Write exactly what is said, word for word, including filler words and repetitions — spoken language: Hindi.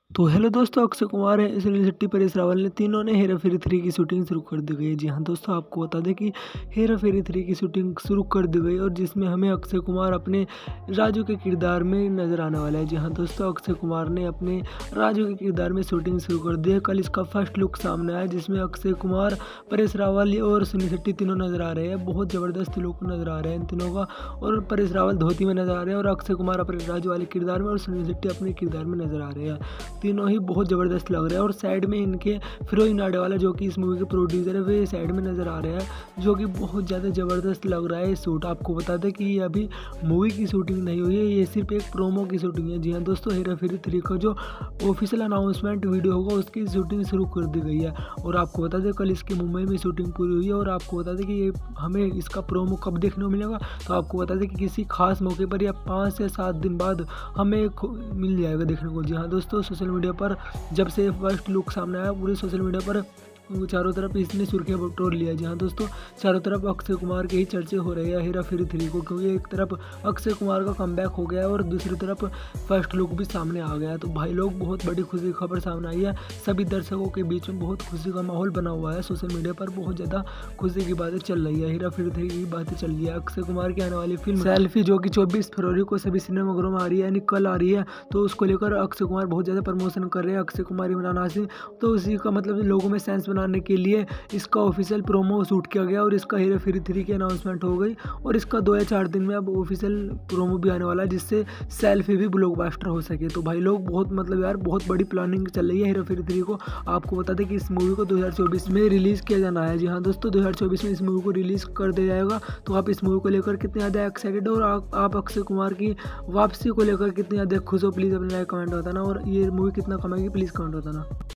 तो हेलो दोस्तों, अक्षय कुमार है, सुनील शेट्टी, परेश रावल ने तीनों ने हेरा फेरी थ्री की शूटिंग शुरू कर दी गई है। जी हाँ दोस्तों, आपको बता दें कि हेरा फेरी थ्री की शूटिंग शुरू कर दी गई और जिसमें हमें अक्षय कुमार अपने राजू के किरदार में नजर आने वाला है। जी हाँ दोस्तों, अक्षय कुमार ने अपने राजू के किरदार में शूटिंग शुरू कर दी है। कल इसका फर्स्ट लुक सामने आया जिसमें अक्षय कुमार, परेश रावल और सुनील शेट्टी तीनों नजर आ रहे हैं। बहुत जबरदस्त लुक नजर आ रहा है इन तीनों का। और परेश रावल धोती में नजर आ रहे हैं और अक्षय कुमार अपने राजू वाले किरदार में और सुनील शेट्टी अपने किरदार में नजर आ रहे हैं। तीनों ही बहुत ज़बरदस्त लग रहे हैं और साइड में इनके फिरोज नाडेवाला जो कि इस मूवी के प्रोड्यूसर है वे साइड में नज़र आ रहे हैं, जो कि बहुत ज़्यादा ज़बरदस्त लग रहा है ये शूट। आपको बता दें कि ये अभी मूवी की शूटिंग नहीं हुई है, ये सिर्फ एक प्रोमो की शूटिंग है। जी हाँ दोस्तों, हेरा फेरी थ्री का जो ऑफिशियल अनाउंसमेंट वीडियो होगा उसकी शूटिंग शुरू कर दी गई है। और आपको बता दें कल इसकी मुंबई में शूटिंग पूरी हुई है। और आपको बता दें कि ये हमें इसका प्रोमो कब देखने को मिलेगा, तो आपको बता दें कि किसी खास मौके पर या पाँच से सात दिन बाद हमें मिल जाएगा देखने को। जी हाँ दोस्तों, सोशल मीडिया पर जब से फर्स्ट लुक सामने आया पूरे सोशल मीडिया पर चारों तरफ इसने सुर्खियां बटोर लिया। जहां दोस्तों चारों तरफ अक्षय कुमार के ही चर्चे हो रहे हैं हेरा फेरी थ्री को, क्योंकि एक तरफ अक्षय कुमार का कमबैक हो गया है और दूसरी तरफ फर्स्ट लुक भी सामने आ गया है। तो भाई लोग बहुत बड़ी खुशी की खबर सामने आई है। सभी दर्शकों के बीच में बहुत खुशी का माहौल बना हुआ है। सोशल मीडिया पर बहुत ज़्यादा खुशी की बातें चल रही है, हेरा फेरी थ्री की बातें चल रही है। अक्षय कुमार की आने वाली फिल्म सेल्फी जो कि चौबीस फरवरी को सभी सिनेमाघरों में आ रही है, यानी कल आ रही है, तो उसको लेकर अक्षय कुमार बहुत ज़्यादा प्रमोशन कर रहे हैं। अक्षय कुमार, इमरान हाशमी, तो उसी का मतलब लोगों में सेंस बनाने के लिए इसका ऑफिशियल प्रोमो शूट किया गया और इसका हेरा फेरी थ्री की अनाउंसमेंट हो गई। और इसका दो या चार दिन में अब ऑफिशियल प्रोमो भी आने वाला है जिससे सेल्फी भी ब्लॉकबस्टर हो सके। तो भाई लोग बहुत मतलब यार बहुत बड़ी प्लानिंग चल रही है हेरा फेरी थ्री को। आपको बता दें कि इस मूवी को दो हज़ार चौबीस में रिलीज़ किया जाना है। जी हाँ दोस्तों, दो हज़ार चौबीस में इस मूवी को रिलीज़ कर दिया जाएगा। तो आप इस मूवी को लेकर कितने ज़्यादा एक्साइटेड हो और आप, आप अक्षय कुमार की वापसी को लेकर कितने ज़्यादा खुश हो, प्लीज़ अपने लाइक कमेंट बताना। और ये मूवी कितना कमाएगी प्लीज़ कमेंट बताना।